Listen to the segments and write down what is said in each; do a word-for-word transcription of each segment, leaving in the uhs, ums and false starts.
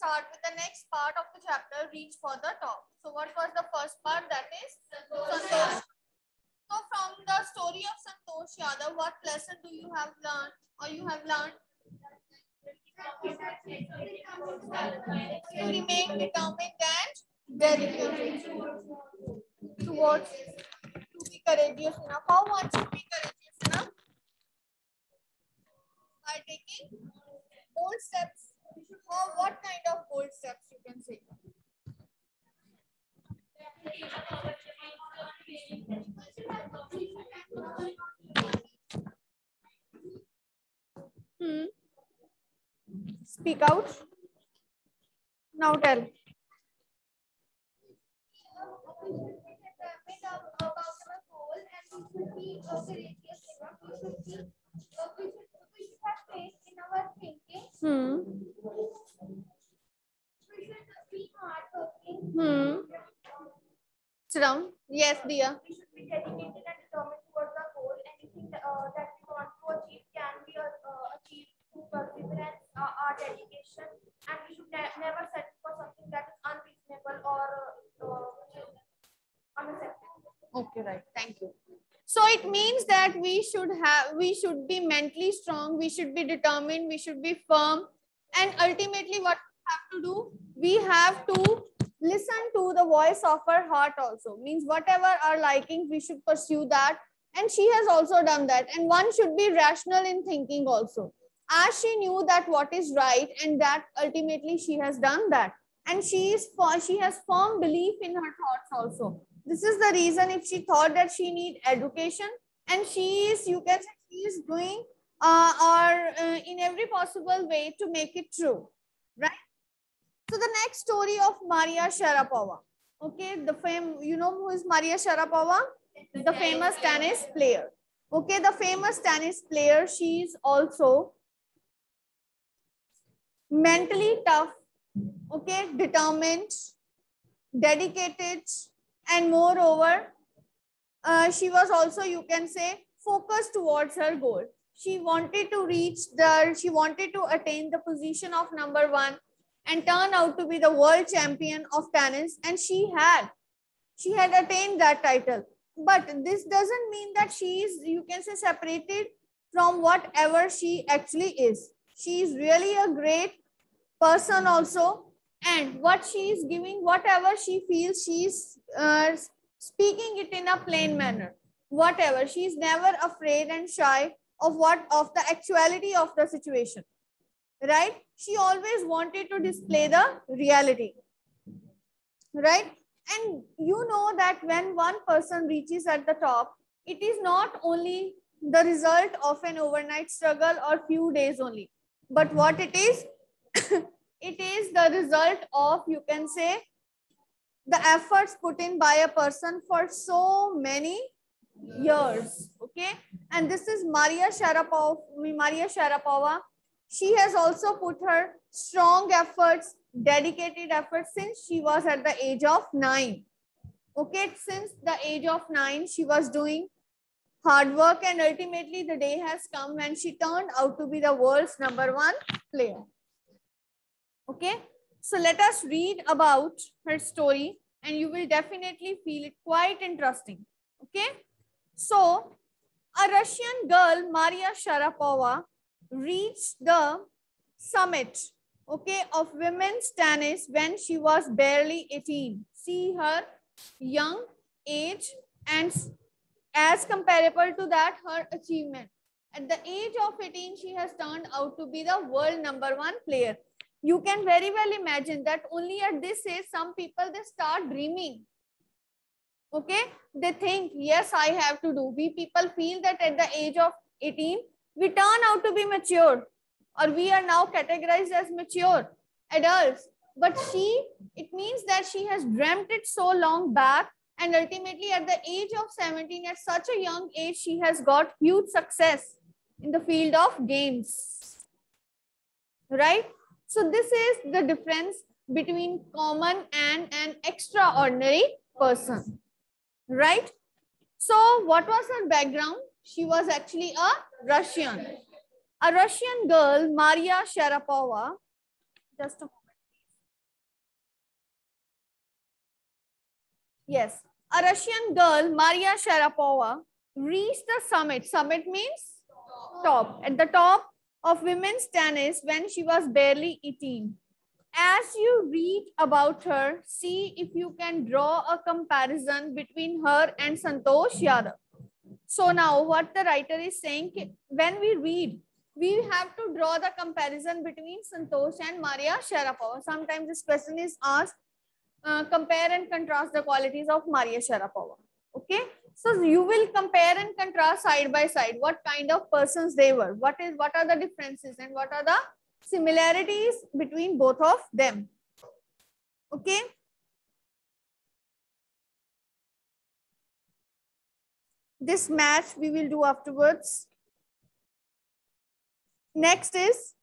start with the next part of the chapter, Reach for the Top. So what was the first part? That is Santosh. So from the story of Santosh Yadav, what lesson do you have learned or you have learned? To remain determined and dedicated towards to be courageous enough. How one should be courageous enough? By taking bold steps. Or what kind of bold steps you can say? Hmm. Speak out. Now tell. Hmm. Hmm. Sit down. Yes, Dia. We should be dedicated and determined towards our goal. Anything that, uh, that we want to achieve can be uh, achieved through perseverance, uh, our dedication, and we should ne never settle for something that is unreasonable or uh, unacceptable. Okay, right. Thank you. So it means that we should have, we should be mentally strong, we should be determined, we should be firm, and ultimately what we have to do, we have to listen to the voice of our heart also. Means whatever our likings, we should pursue that. And she has also done that. And one should be rational in thinking also. As she knew that what is right, and that ultimately she has done that. And she is she has firm belief in her thoughts also. This is the reason if she thought that she need education, and she is, you can say, she is doing uh, or uh, in every possible way to make it true, right? So the next story of Maria Sharapova. Okay, the fame, you know who is Maria Sharapova? The famous tennis player. Okay, the famous tennis player. She is also mentally tough, okay, determined, dedicated, and moreover, uh, she was also, you can say, focused towards her goal. She wanted to reach the, she wanted to attain the position of number one and turn out to be the world champion of tennis. And she had, she had attained that title. But this doesn't mean that she is, you can say, separated from whatever she actually is. She is really a great person also. And what she is giving, whatever she feels, she is uh, speaking it in a plain manner. Whatever, she is never afraid and shy of what of the actuality of the situation, right? She always wanted to display the reality, right? And you know that when one person reaches at the top, it is not only the result of an overnight struggle or few days only, but what it is, it is the result of, you can say, the efforts put in by a person for so many years. Okay, and this is Maria Sharapova. Maria Sharapova. She has also put her strong efforts, dedicated efforts since she was at the age of nine. Okay, since the age of nine, she was doing hard work, and ultimately the day has come when she turned out to be the world's number one player. Okay, so let us read about her story, and you will definitely feel it quite interesting. Okay, so a Russian girl, Maria Sharapova, reached the summit, okay, of women's tennis when she was barely eighteen. See her young age, and as comparable to that, her achievement. At the age of eighteen, she has turned out to be the world number one player. You can very well imagine that only at this age, some people, they start dreaming. Okay, they think, yes, I have to do. We people feel that at the age of eighteen, we turn out to be mature, or we are now categorized as mature adults. But she, it means that she has dreamt it so long back, and ultimately at the age of seventeen, at such a young age, she has got huge success in the field of games, right? So this is the difference between common and an extraordinary person, right? So what was her background? She was actually a Russian. A Russian girl, Maria Sharapova. Just a moment. Yes, a Russian girl, Maria Sharapova, reached the summit. Summit means top. At the top of women's tennis when she was barely eighteen. As you read about her, see if you can draw a comparison between her and Santosh Yadav. So now what the writer is saying, when we read, we have to draw the comparison between Santosh and Maria Sharapova. Sometimes this question is asked, uh, compare and contrast the qualities of Maria Sharapova. Okay, so you will compare and contrast side by side what kind of persons they were, what is what are the differences and what are the similarities between both of them. Okay. This match we will do afterwards. Next is,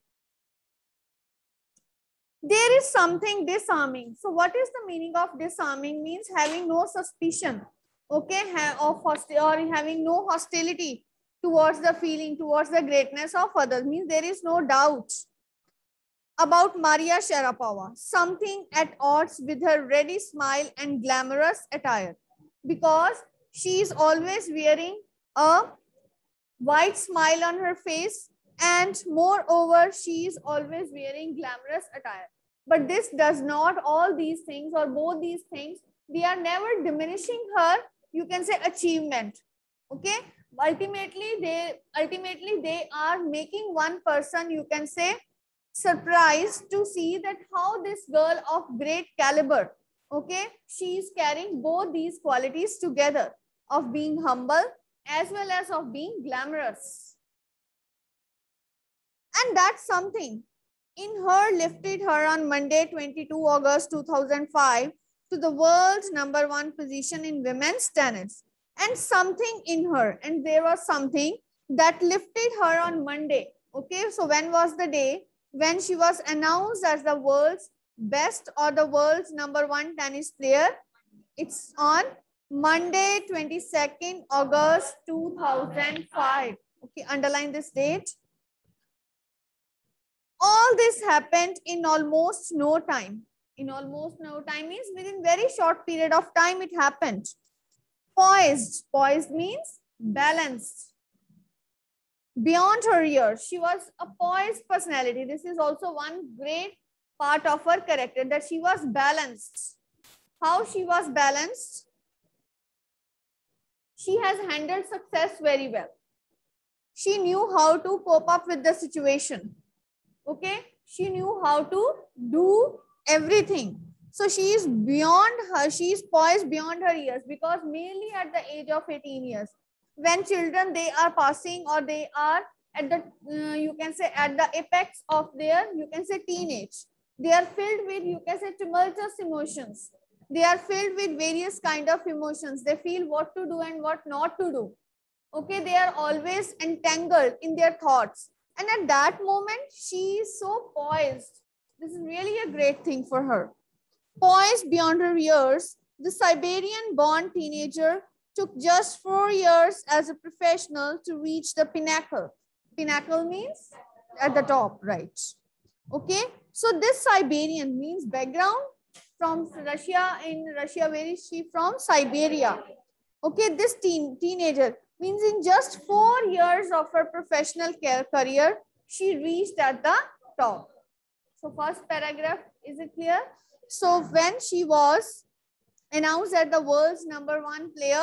there is something disarming. So what is the meaning of disarming? Means having no suspicion, okay, of hostility or having no hostility towards the feeling, towards the greatness of others. Means there is no doubt about Maria Sharapova, something at odds with her ready smile and glamorous attire, because she is always wearing a white smile on her face, and moreover, she is always wearing glamorous attire. But this does not, all these things or both these things, they are never diminishing her, you can say, achievement. Okay. Ultimately, they ultimately they are making one person, you can say, surprised to see that how this girl of great caliber, okay, she is carrying both these qualities together of being humble as well as of being glamorous. And that's something in her lifted her on Monday, twenty-second of August two thousand five to the world's number one position in women's tennis. And something in her, and there was something that lifted her on Monday. Okay, so when was the day when she was announced as the world's best or the world's number one tennis player? It's on Monday, twenty-second of August two thousand five. Okay, underline this date. All this happened in almost no time. In almost no time means within very short period of time it happened. Poised. Poised means balanced. Beyond her years, she was a poised personality. This is also one great part of her character, that she was balanced. How she was balanced? She has handled success very well. She knew how to cope up with the situation. Okay, she knew how to do everything. So she is beyond her, she is poised beyond her years, because mainly at the age of eighteen years, when children, they are passing or they are at the, uh, you can say, at the apex of their, you can say, teenage. They are filled with, you can say, tumultuous emotions. They are filled with various kind of emotions. They feel what to do and what not to do. Okay, they are always entangled in their thoughts. And at that moment, she is so poised. This is really a great thing for her. Poised beyond her years, the Siberian-born teenager took just four years as a professional to reach the pinnacle. Pinnacle means at the top, right? Okay, so this Siberian means background from Russia. In Russia, where is she from? Siberia. Okay, this teen, teenager means in just four years of her professional career, she reached at the top. So first paragraph, is it clear? So when she was announced as the world's number one player,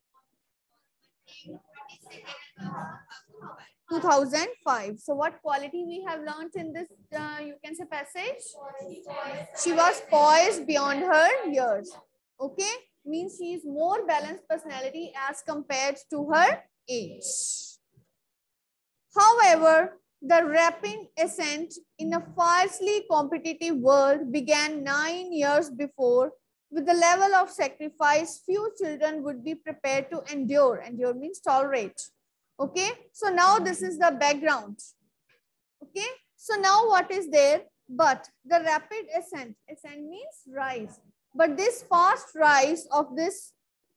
two thousand five. So what quality we have learned in this, uh, you can say, passage? She was poised beyond her years. Okay, means she is more balanced personality as compared to her age. However, the rapid ascent in a fiercely competitive world began nine years before, with the level of sacrifice few children would be prepared to endure. Endure means tolerate. Okay, so now this is the background. Okay, so now what is there? But the rapid ascent, ascent means rise. But this fast rise of this,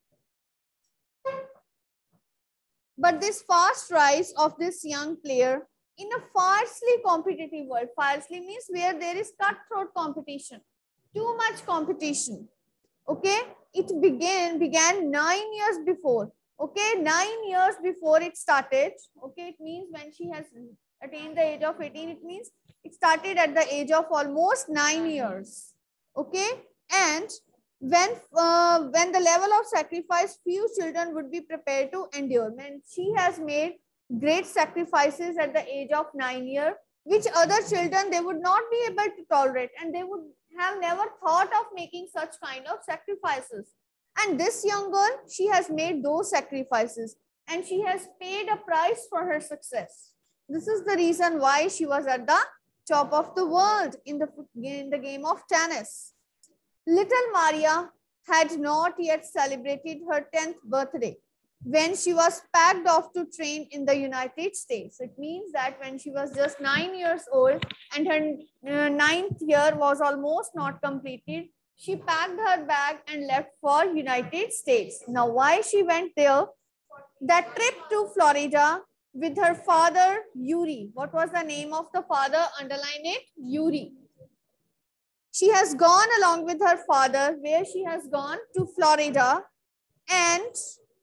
but this fast rise of this young player in a fiercely competitive world. Fiercely means where there is cutthroat competition, too much competition. Okay, it began began nine years before. Okay, nine years before it started. Okay, it means when she has attained the age of eighteen, it means it started at the age of almost nine years. Okay, and when uh, when the level of sacrifice few children would be prepared to endure, when she has made great sacrifices at the age of nine years, which other children they would not be able to tolerate, and they would have never thought of making such kind of sacrifices. And this young girl, she has made those sacrifices and she has paid a price for her success. This is the reason why she was at the top of the world in the, in the game of tennis. Little Maria had not yet celebrated her tenth birthday when she was packed off to train in the United States. It means that when she was just nine years old and her uh, ninth year was almost not completed, she packed her bag and left for United States. Now, why she went there? That trip to Florida with her father, Yuri. What was the name of the father? Underline it, Yuri. She has gone along with her father, where she has gone to Florida and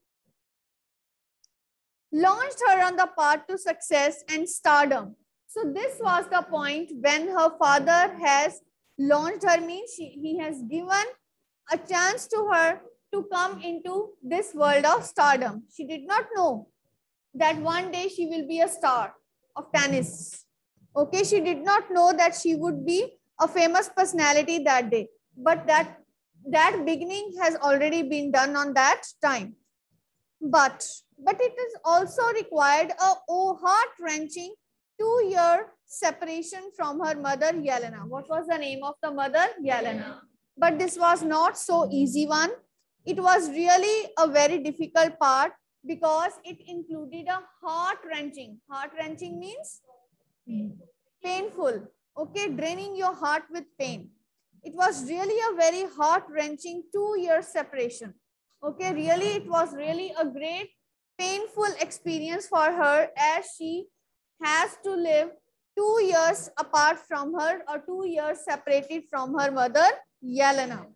launched her on the path to success and stardom. So this was the point when her father has launched her, means she, he has given a chance to her to come into this world of stardom. She did not know that one day she will be a star of tennis. Okay, she did not know that she would be a famous personality that day, but that that beginning has already been done on that time. But but it is also required a oh, heart-wrenching two-year separation from her mother, Yelena. What was the name of the mother? Yelena. But this was not so easy one. It was really a very difficult part because it included a heart-wrenching. Heart-wrenching means painful. Okay, draining your heart with pain. It was really a very heart-wrenching two-year separation. Okay, really, it was really a great painful experience for her as she has to live two years apart from her or two years separated from her mother, Yelena.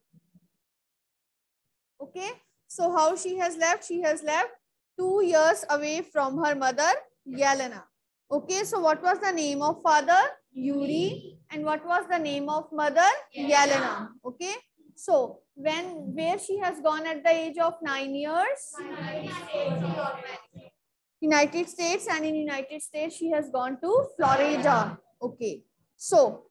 Okay, so how she has left? She has left two years away from her mother, Yelena. Okay, so what was the name of father? Yuri. And what was the name of mother? Yelena. Okay, so when where she has gone at the age of nine years? United States, and in United States she has gone to Florida. Okay, so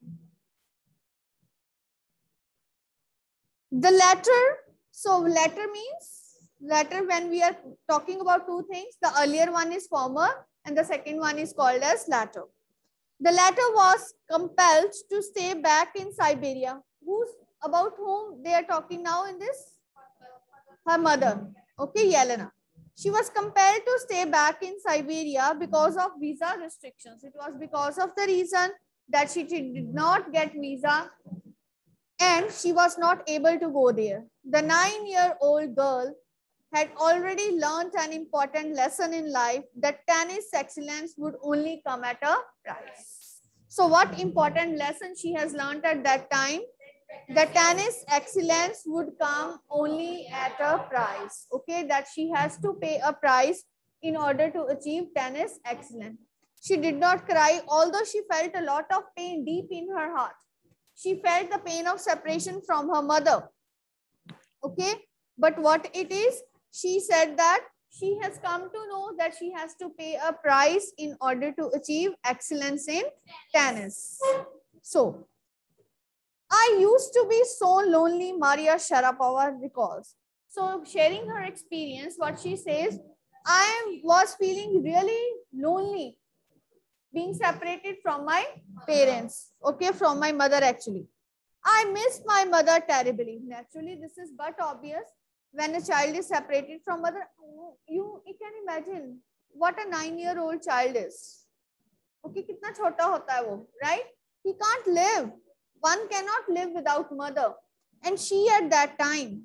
the latter, so latter means latter when we are talking about two things. The earlier one is former and the second one is called as latter. The latter was compelled to stay back in Siberia. Who's about whom they are talking now in this? Her mother. Okay, Yelena. She was compelled to stay back in Siberia because of visa restrictions. It was because of the reason that she did not get visa and she was not able to go there. The nine-year-old girl had already learned an important lesson in life, that tennis excellence would only come at a price. So what important lesson she has learned at that time? The tennis excellence would come only at a price. Okay, that she has to pay a price in order to achieve tennis excellence. She did not cry, although she felt a lot of pain deep in her heart. She felt the pain of separation from her mother. Okay, but what it is, she said that she has come to know that she has to pay a price in order to achieve excellence in tennis. So, I used to be so lonely, Maria Sharapova recalls. So, sharing her experience, what she says, I was feeling really lonely, being separated from my parents, okay, from my mother actually. I missed my mother terribly. Naturally, this is but obvious. When a child is separated from mother, you, you can imagine what a nine-year-old child is. Okay, kitna chota hota hai wo, right? He can't live. One cannot live without mother. And she at that time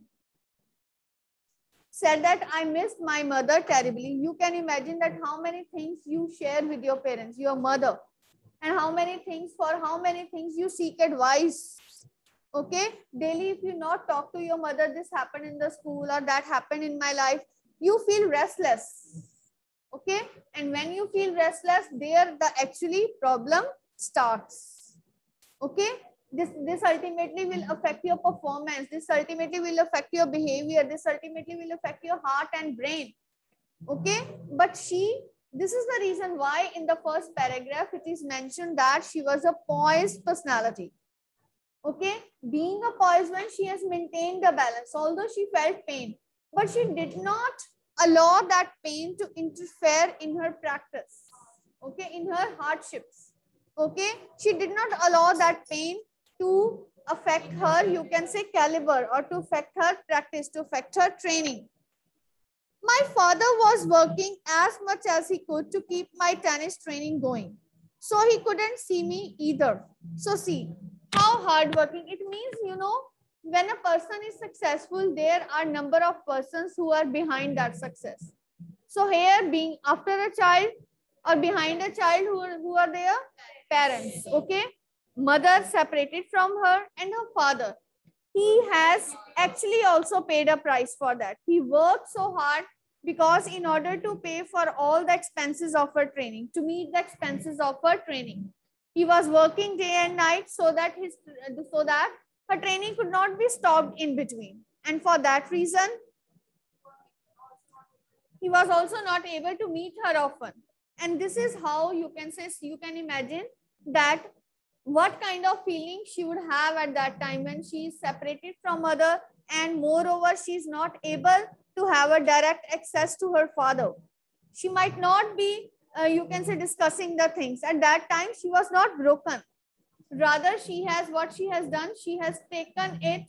said that I missed my mother terribly. You can imagine that how many things you share with your parents, your mother, and how many things, for how many things you seek advice. Okay, daily if you not talk to your mother, this happened in the school or that happened in my life, you feel restless. Okay, and when you feel restless, there the actually problem starts. Okay, this this ultimately will affect your performance, this ultimately will affect your behavior, this ultimately will affect your heart and brain. Okay, but she, this is the reason why in the first paragraph it is mentioned that she was a poised personality. Okay, being a poised one, she has maintained the balance, although she felt pain, but she did not allow that pain to interfere in her practice. Okay, in her hardships. Okay, she did not allow that pain to affect her, you can say, caliber, or to affect her practice, to affect her training. My father was working as much as he could to keep my tennis training going, so he couldn't see me either. So see how hardworking it means. You know, when a person is successful, there are number of persons who are behind that success. So here, being after a child or behind a child, who are, who are their parents. Okay, mother separated from her and her father. He has actually also paid a price for that. He worked so hard because in order to pay for all the expenses of her training, to meet the expenses of her training, he was working day and night so that his so that her training could not be stopped in between. And for that reason, he was also not able to meet her often. And this is how you can say, you can imagine that what kind of feeling she would have at that time when she is separated from mother, and moreover she is not able to have a direct access to her father. She might not be, uh, you can say, discussing the things. At that time, she was not broken. Rather, she has, what she has done, she has taken it,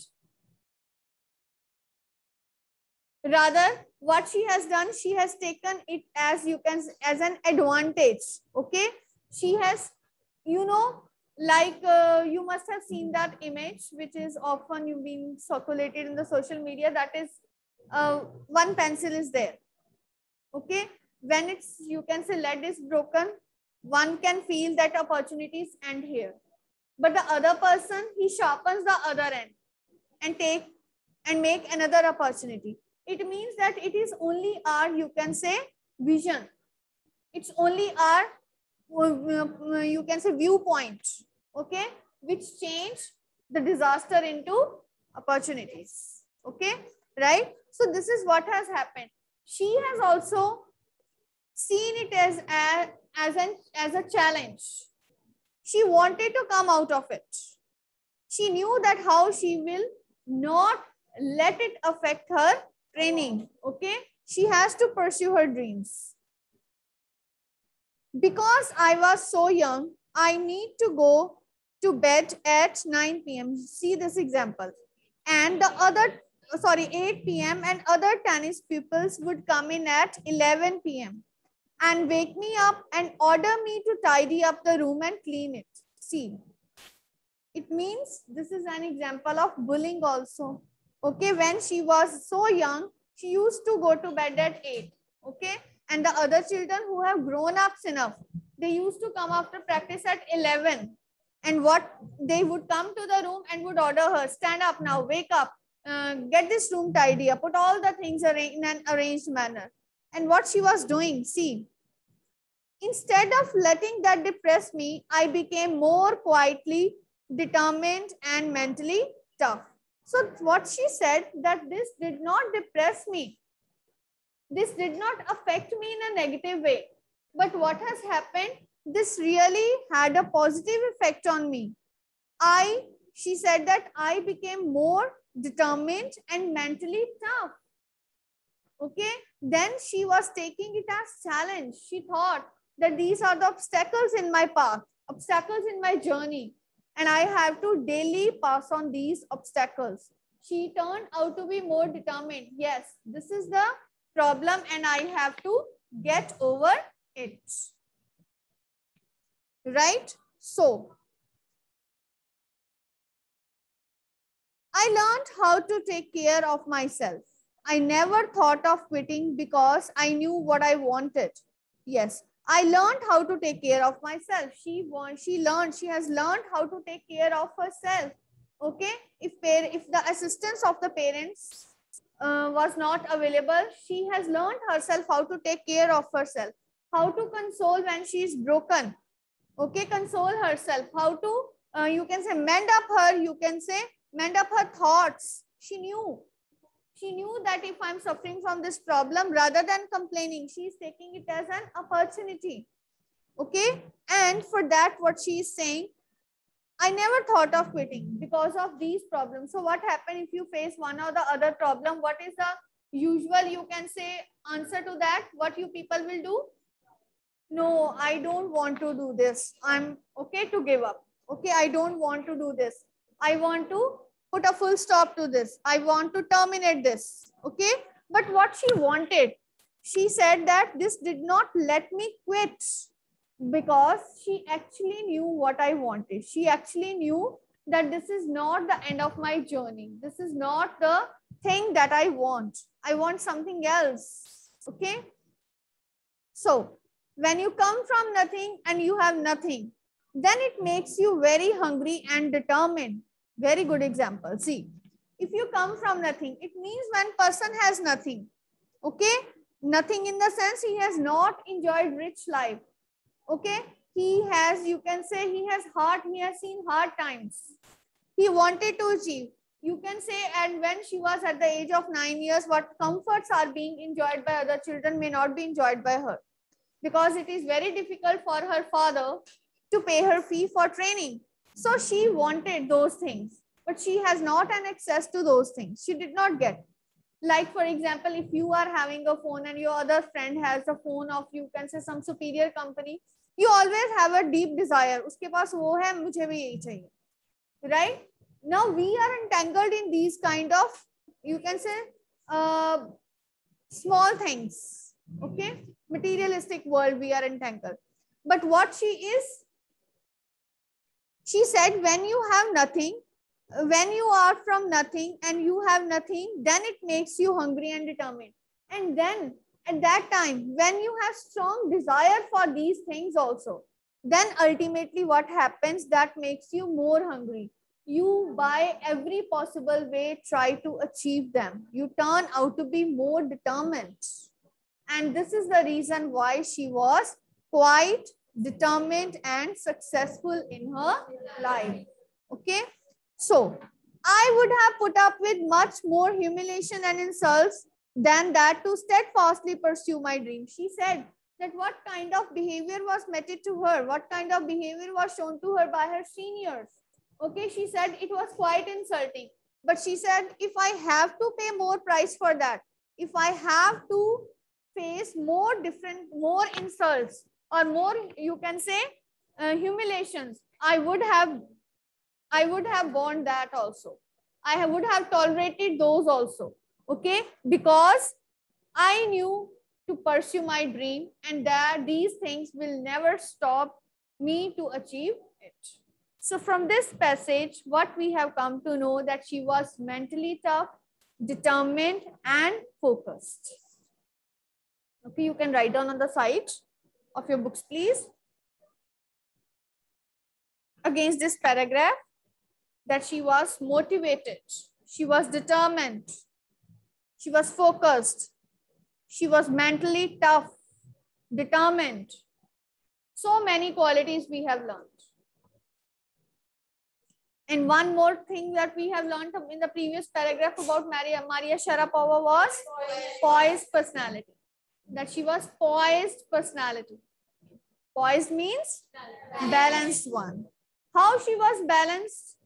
rather what she has done, she has taken it as, you can, as an advantage. Okay, she has, you know, like uh, you must have seen that image which is often you being circulated in the social media, that is uh, one pencil is there. Okay, when it's, you can say, lead is broken, one can feel that opportunities end here, but the other person, he sharpens the other end and take and make another opportunity. It means that it is only our, you can say, vision, it's only our, you can say, viewpoint. Okay, which change the disaster into opportunities. Okay, right? So this is what has happened. She has also seen it as a, as an as a challenge. She wanted to come out of it. She knew that how she will not let it affect her training. Okay, she has to pursue her dreams. Because I was so young, I need to go to bed at nine p m See this example. And the other, sorry, eight p m and other tennis pupils would come in at eleven p m and wake me up and order me to tidy up the room and clean it. See, it means this is an example of bullying also. Okay, when she was so young, she used to go to bed at eight. Okay, and the other children who have grown up enough, they used to come after practice at eleven. And what they would come to the room and would order her, stand up now, wake up, uh, get this room tidy up, put all the things in an arranged manner. And what she was doing, see, instead of letting that depress me, I became more quietly determined and mentally tough. So what she said, that this did not depress me. This did not affect me in a negative way. But what has happened, this really had a positive effect on me. I, she said that I became more determined and mentally tough. Okay, then she was taking it as challenge. She thought that these are the obstacles in my path, obstacles in my journey, and I have to daily pass on these obstacles. She turned out to be more determined. Yes, this is the problem and I have to get over it. Right? So, I learned how to take care of myself. I never thought of quitting because I knew what I wanted. Yes, I learned how to take care of myself. She want, she learned, she has learned how to take care of herself. Okay, if par if the assistance of the parents uh, was not available, she has learned herself how to take care of herself, how to console when she is broken. Okay, console herself, how to uh, you can say mend up her, you can say mend up her thoughts. She knew she knew that if I'm suffering from this problem, rather than complaining, she is taking it as an opportunity. Okay, and for that what she is saying, I never thought of quitting because of these problems. So what happens if you face one or the other problem? What is the usual, you can say, answer to that? What you people will do? No, I don't want to do this. I'm okay to give up. Okay, I don't want to do this. I want to put a full stop to this. I want to terminate this. Okay, but what she wanted, she said that this did not let me quit, because she actually knew what I wanted. She actually knew that this is not the end of my journey. This is not the thing that I want. I want something else. Okay. So when you come from nothing and you have nothing, then it makes you very hungry and determined. Very good example. See, if you come from nothing, it means when person has nothing. Okay. Nothing in the sense he has not enjoyed rich life. Okay, he has, you can say he has hard, he has seen hard times. He wanted to achieve. You can say, and when she was at the age of nine years, what comforts are being enjoyed by other children may not be enjoyed by her, because it is very difficult for her father to pay her fee for training. So she wanted those things, but she has not an access to those things. She did not get. Like for example, if you are having a phone and your other friend has a phone of, you can say, some superior company, you always have a deep desire. Uske paas wo hai, mujhe bhi yahi chahiye. Right? Now we are entangled in these kind of, you can say, uh, small things. Okay? Materialistic world we are entangled. But what she is, she said, when you have nothing, when you are from nothing and you have nothing, then it makes you hungry and determined. And then at that time, when you have strong desire for these things also, then ultimately what happens, that makes you more hungry. You by every possible way try to achieve them. You turn out to be more determined. And this is the reason why she was quite determined and successful in her life. Okay. So I would have put up with much more humiliation and insults than that to steadfastly pursue my dream. She said that what kind of behavior was meted to her, what kind of behavior was shown to her by her seniors. Okay, she said it was quite insulting. But she said, if I have to pay more price for that, if I have to face more different, more insults or more, you can say, uh, humiliations, I would have I would have borne that also. I would have tolerated those also. Okay, because I knew to pursue my dream, and that these things will never stop me to achieve it. So from this passage, what we have come to know, that she was mentally tough, determined, and focused. Okay, you can write down on the side of your books, please. Against this paragraph, that she was motivated, she was determined, she was focused, she was mentally tough, determined. So many qualities we have learned. And one more thing that we have learned in the previous paragraph about Maria, Maria Sharapova was poised personality. That she was poised personality. Poised means balanced one. How she was balanced?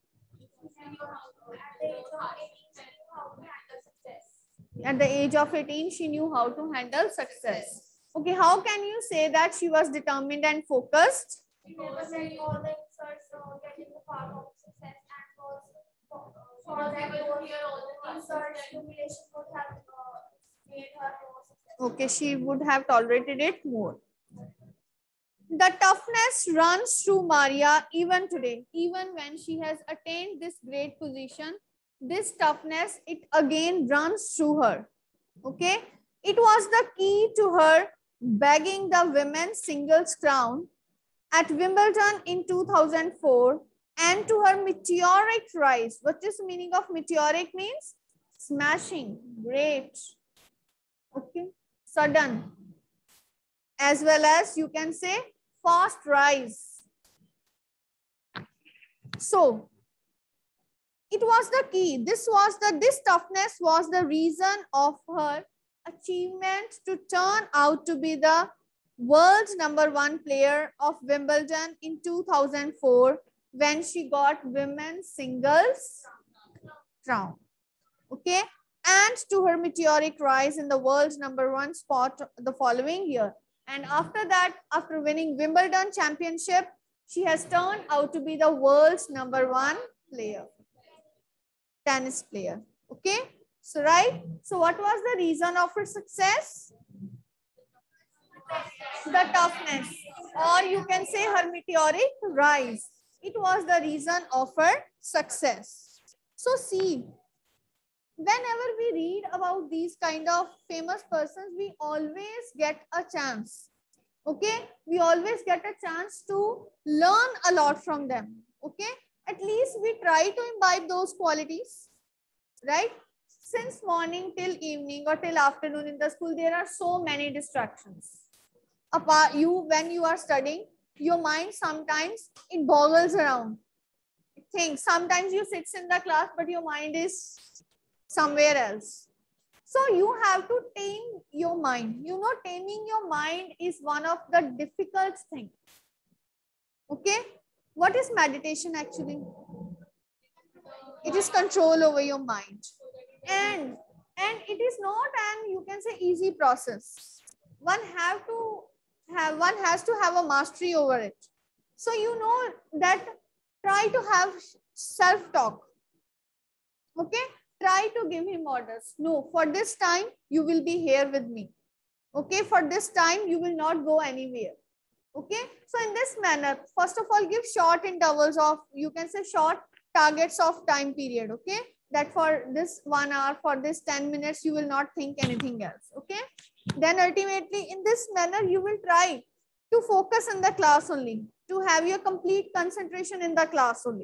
At the age of eighteen, she knew how to handle success. Okay, how can you say that she was determined and focused? She never said all the inserts uh, getting the part of success, and was for that inserts humiliation would have uh, made her more successful. Okay, she would have tolerated it more. The toughness runs through Maria even today. Even when she has attained this great position, this toughness, it again runs through her. Okay, it was the key to her bagging the women's singles crown at Wimbledon in two thousand four and to her meteoric rise. What is the meaning of meteoric? Means smashing, great, okay, sudden, as well as you can say fast rise. So it was the key. This was the, this toughness was the reason of her achievement to turn out to be the world's number one player of Wimbledon in two thousand four when she got women's singles crown. Okay. And to her meteoric rise in the world's number one spot the following year. And after that, after winning Wimbledon championship, she has turned out to be the world's number one player, tennis player. Okay. So, right. So what was the reason of her success? The toughness, or you can say her meteoric rise. It was the reason of her success. So see, whenever we read about these kind of famous persons, we always get a chance. Okay, we always get a chance to learn a lot from them. Okay, at least we try to imbibe those qualities, right? Since morning till evening or till afternoon in the school, there are so many distractions. Apart you, when you are studying, your mind sometimes it boggles around. It thinks. Sometimes you sit in the class, but your mind is somewhere else. So you have to tame your mind. You know, taming your mind is one of the difficult things. Okay. What is meditation actually? It is control over your mind. And, and it is not an, you can say, easy process. One have to have, one has to have a mastery over it. So you know that try to have self-talk. Okay. Try to give him orders. No, for this time, you will be here with me. Okay. For this time, you will not go anywhere. Okay. So in this manner, first of all, give short intervals of, you can say short targets of time period. Okay. That for this one hour, for this ten minutes, you will not think anything else. Okay. Then ultimately in this manner, you will try to focus in the class only, to have your complete concentration in the class only.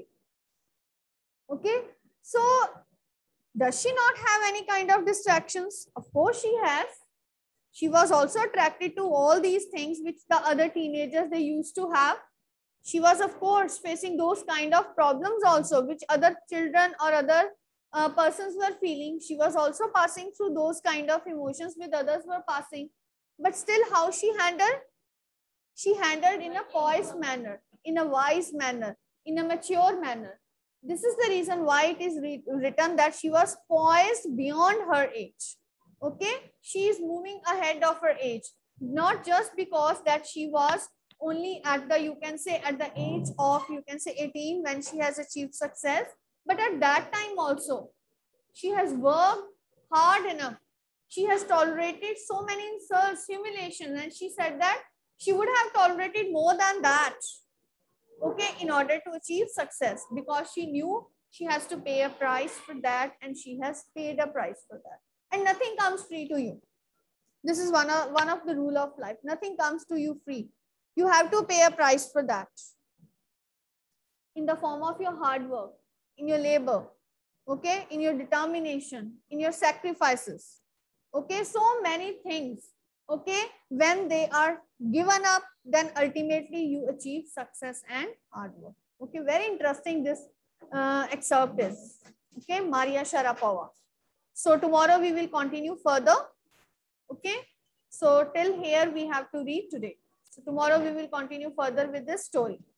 Okay. So does she not have any kind of distractions? Of course she has. She was also attracted to all these things which the other teenagers they used to have. She was of course facing those kind of problems also which other children or other uh, persons were feeling. She was also passing through those kind of emotions which others were passing. But still how she handled? She handled in a poised manner, in a wise manner, in a mature manner. This is the reason why it is written that she was poised beyond her age. Okay. She is moving ahead of her age. Not just because that she was only at the, you can say at the age of, you can say eighteen when she has achieved success. But at that time also, she has worked hard enough. She has tolerated so many insults, humiliation. And she said that she would have tolerated more than that. Okay, in order to achieve success, because she knew she has to pay a price for that, and she has paid a price for that. And nothing comes free to you. This is one of, one of the rule of life. Nothing comes to you free. You have to pay a price for that. In the form of your hard work, in your labor, okay, in your determination, in your sacrifices. Okay, so many things. Okay, when they are given up, then ultimately you achieve success and hard work. Okay, very interesting this uh, excerpt is. Okay, Maria Sharapova. So tomorrow we will continue further. Okay, so till here we have to read today. So tomorrow we will continue further with this story.